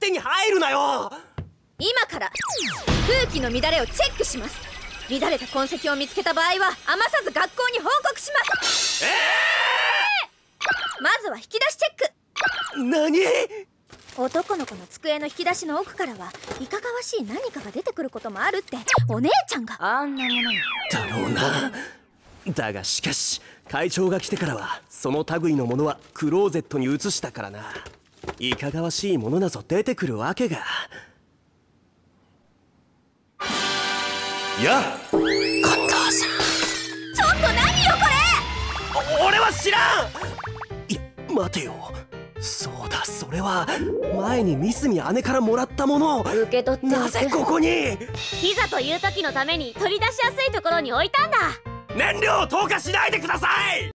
に入るなよ。 今から風紀の乱れをチェックします。乱れた痕跡を見つけた場合は余さず学校に報告します。まずは引き出しチェック。 何？ 男の子の机の引き出しの奥からはいかがわしい何かが出てくることもあるってお姉ちゃんが。 あんなものだろうな。だがしかし会長が来てからはその類のものはクローゼットに移したからな。いかがわしいものなど出てくるわけが。やあ近藤さん。 ちょっと何よこれ。 俺は知らん。いや待てよ、そうだ、それは前にミスミ姉からもらったもの。 受け取ってなぜここに。 いざという時のために取り出しやすいところに置いたんだ。 燃料を投下しないでください。